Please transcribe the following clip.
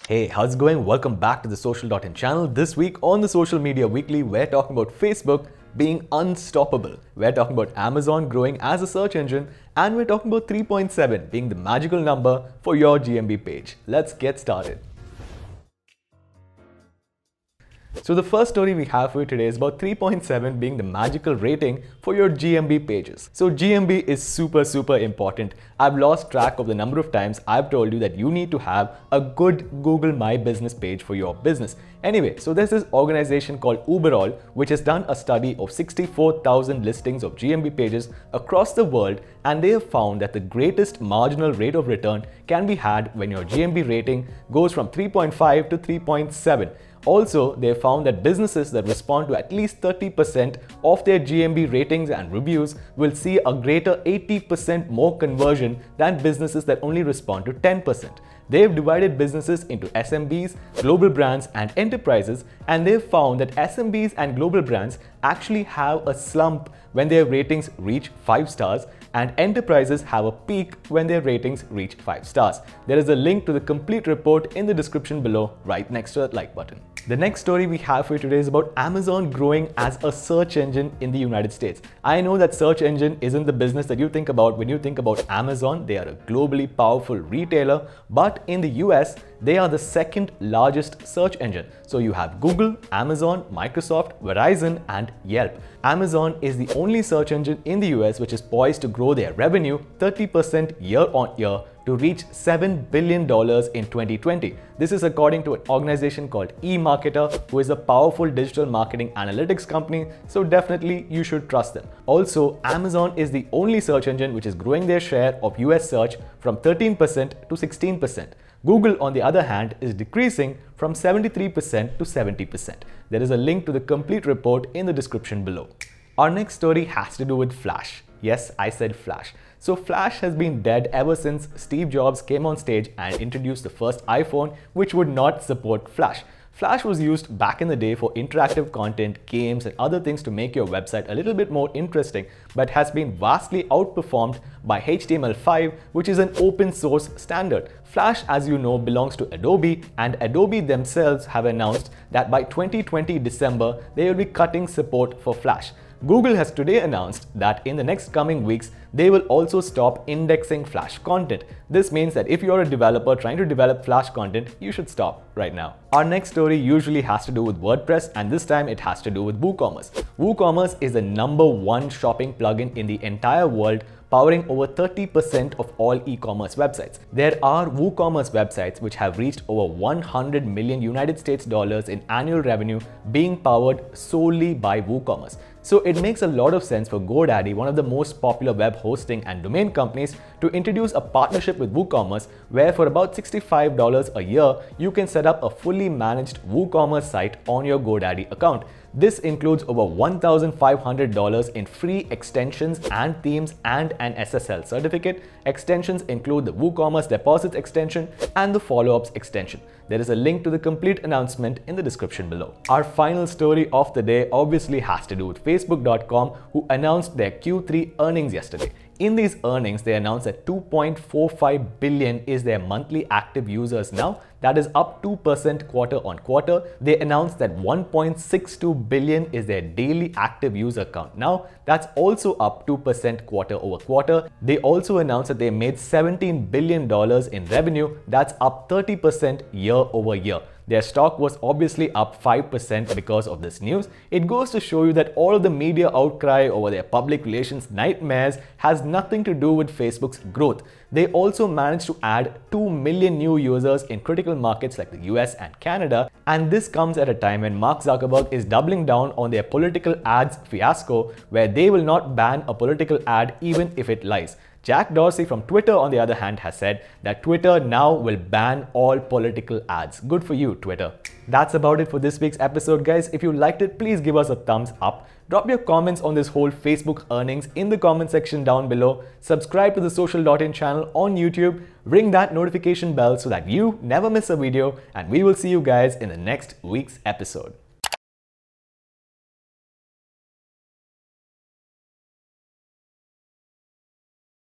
Hey, how's it going? Welcome back to the Social.in channel. This week on the Social Media Weekly, we're talking about Facebook being unstoppable. We're talking about Amazon growing as a search engine, and we're talking about 3.7 being the magical number for your GMB page. Let's get started. So the first story we have for you today is about 3.7 being the magical rating for your GMB pages. So GMB is super important. I've lost track of the number of times I've told you that you need to have a good Google My Business page for your business. Anyway, so there's this organization called Uberall which has done a study of 64,000 listings of GMB pages across the world, and they have found that the greatest marginal rate of return can be had when your GMB rating goes from 3.5 to 3.7. Also, they found that businesses that respond to at least 30% of their GMB ratings and reviews will see a greater 80% more conversion than businesses that only respond to 10%. They've divided businesses into SMBs, global brands, and enterprises, and they've found that SMBs and global brands actually have a slump when their ratings reach 5 stars, and enterprises have a peak when their ratings reach 5 stars. There is a link to the complete report in the description below, right next to that like button. The next story we have for you today is about Amazon growing as a search engine in the United States. I know that search engine isn't the business that you think about when you think about Amazon. They are a globally powerful retailer, but in the US, they are the second largest search engine. So you have Google, Amazon, Microsoft, Verizon, and Yelp. Amazon is the only search engine in the US which is poised to grow their revenue 30% year on year to reach $7 billion in 2020. This is according to an organization called eMarketer, who is a powerful digital marketing analytics company, so definitely you should trust them. Also, Amazon is the only search engine which is growing their share of US search from 13% to 16%. Google, on the other hand, is decreasing from 73% to 70%. There is a link to the complete report in the description below. Our next story has to do with Flash. Yes, I said Flash. So Flash has been dead ever since Steve Jobs came on stage and introduced the first iPhone which would not support Flash. Flash was used back in the day for interactive content, games, and other things to make your website a little bit more interesting, but has been vastly outperformed by HTML5, which is an open source standard. Flash, as you know, belongs to Adobe, and Adobe themselves have announced that by 2020 December, they will be cutting support for Flash. Google has today announced that in the next coming weeks, they will also stop indexing Flash content. This means that if you're a developer trying to develop Flash content, you should stop right now. Our next story usually has to do with WordPress, and this time it has to do with WooCommerce. WooCommerce is the #1 shopping plugin in the entire world, powering over 30% of all e-commerce websites. There are WooCommerce websites which have reached over 100 million United States dollars in annual revenue being powered solely by WooCommerce. So it makes a lot of sense for GoDaddy, one of the most popular web hosting and domain companies, to introduce a partnership with WooCommerce where for about $65 a year, you can set up a fully managed WooCommerce site on your GoDaddy account. This includes over $1,500 in free extensions and themes and an SSL certificate. Extensions include the WooCommerce Deposits extension and the Follow-ups extension. There is a link to the complete announcement in the description below. Our final story of the day obviously has to do with Facebook.com, who announced their Q3 earnings yesterday. In these earnings, they announced that 2.45 billion is their monthly active users now. That is up 2% quarter on quarter. They announced that 1.62 billion is their daily active user count now. That's also up 2% quarter over quarter. They also announced that they made $17 billion in revenue. That's up 30% year over year. Their stock was obviously up 5% because of this news. It goes to show you that all of the media outcry over their public relations nightmares has nothing to do with Facebook's growth. They also managed to add 2 million new users in critical markets like the US and Canada, and this comes at a time when Mark Zuckerberg is doubling down on their political ads fiasco, where they will not ban a political ad even if it lies. Jack Dorsey from Twitter, on the other hand, has said that Twitter now will ban all political ads. Good for you, Twitter. That's about it for this week's episode, guys. If you liked it, please give us a thumbs up. Drop your comments on this whole Facebook earnings in the comment section down below. Subscribe to the Social.in channel on YouTube. Ring that notification bell so that you never miss a video, and we will see you guys in the next week's episode.